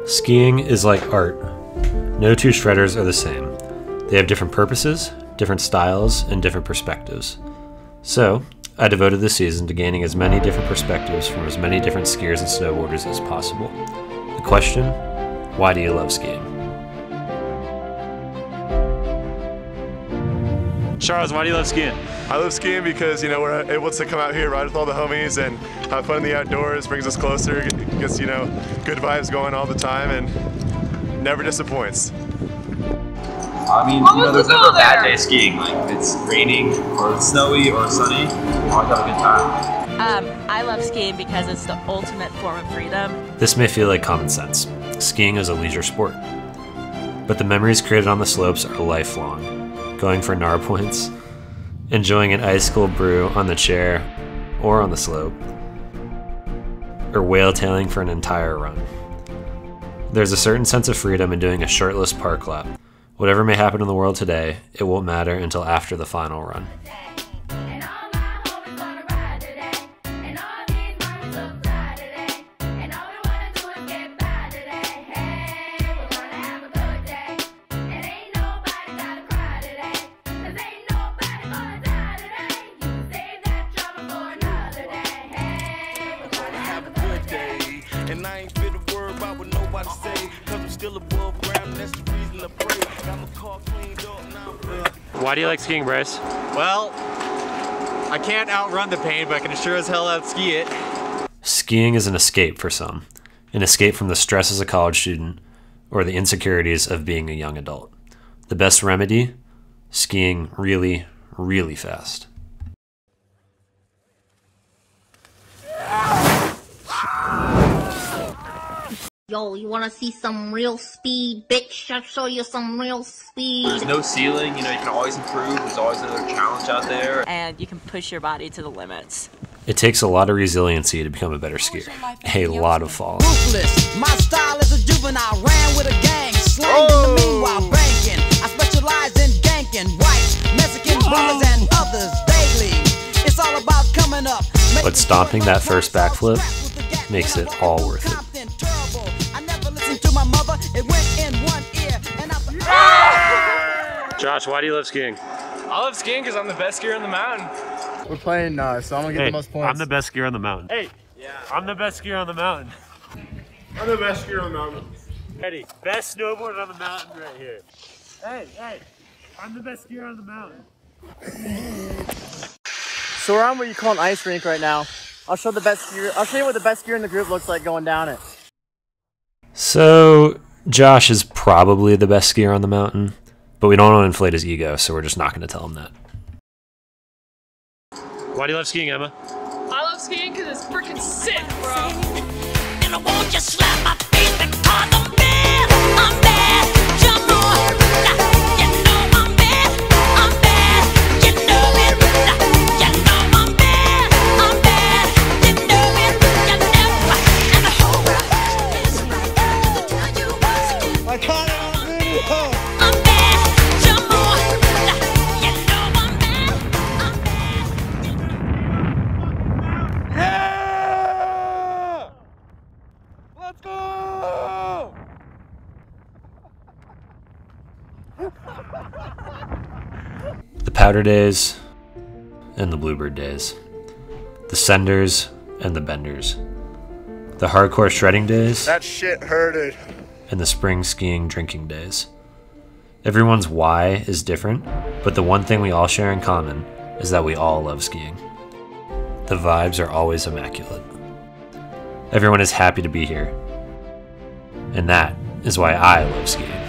Skiing is like art. No two shredders are the same. They have different purposes, different styles, and different perspectives. So, I devoted this season to gaining as many different perspectives from as many different skiers and snowboarders as possible. The question, why do you love skiing? Charles, why do you love skiing? I love skiing because, we're able to come out here, ride with all the homies, and have fun in the outdoors, brings us closer, gets, good vibes going all the time, and never disappoints. I mean, there's never a bad day skiing. Like, if it's raining, or it's snowy, or sunny, you always have a good time. I love skiing because it's the ultimate form of freedom. This may feel like common sense. Skiing is a leisure sport. But the memories created on the slopes are lifelong. Going for NAR points, enjoying an ice cold brew on the chair or on the slope, or whale-tailing for an entire run. There's a certain sense of freedom in doing a shirtless park lap. Whatever may happen in the world today, it won't matter until after the final run. And I ain't fit to worry about what nobody say, cause I'm still above ground, and that's the reason I pray. Got my car cleaned up, now I'm ready. Why do you like skiing, Bryce? Well, I can't outrun the pain, but I can sure as hell outski it. Skiing is an escape for some. An escape from the stress as a college student, or the insecurities of being a young adult. The best remedy? Skiing really, really fast. Yo, you wanna see some real speed, bitch? I'll show you some real speed. There's no ceiling, you can always improve. There's always another challenge out there. And you can push your body to the limits. It takes a lot of resiliency to become a better skier. A lot of falls. Ruthless. My style is a juvenile, ran with a gang, slang in the meanwhile banking. I specialize in ganking white, Mexican brothers and others daily. It's all about coming up. But stomping that first backflip makes it all worth it. Josh, why do you love skiing? I love skiing because I'm the best skier on the mountain. We're playing, so I'm gonna get the most points. I'm the best skier on the mountain. Hey, yeah. I'm the best skier on the mountain. I'm the best skier on the mountain. Ready, best snowboarder on the mountain right here. Hey, I'm the best skier on the mountain. So we're on what you call an ice rink right now. I'll show you what the best skier in the group looks like going down it. So Josh is probably the best skier on the mountain, but we don't want to inflate his ego, so we're just not going to tell him that. Why do you love skiing, Emma? I love skiing because it's freaking sick, bro. And I won't just slap my face because I'm bad. I'm bad. Jump on. You know I'm bad. I'm bad. You know it. You know I'm bad. I'm bad. You know it. You never. And the whole world is right to tell you once again. I caught it on video. I'm bad. Jump on. You know I'm bad. I'm bad. Yeah! Let's go! The powder days and the bluebird days. The senders and the benders. The hardcore shredding days That shit hurted. and the spring skiing drinking days. Everyone's why is different, but the one thing we all share in common is that we all love skiing. The vibes are always immaculate. Everyone is happy to be here. And that is why I love skiing.